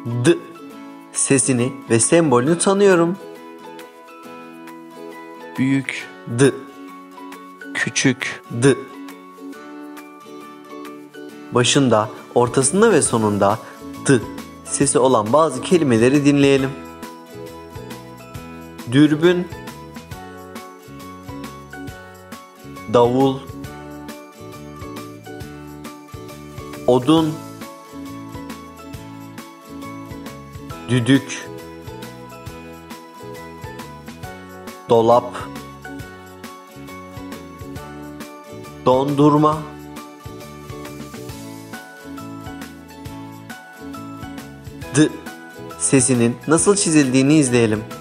D sesini ve sembolünü tanıyorum. Büyük D, küçük D. Başında, ortasında ve sonunda D sesi olan bazı kelimeleri dinleyelim. Dürbün, davul, odun, düdük, dolap, dondurma, D sesinin nasıl çizildiğini izleyelim.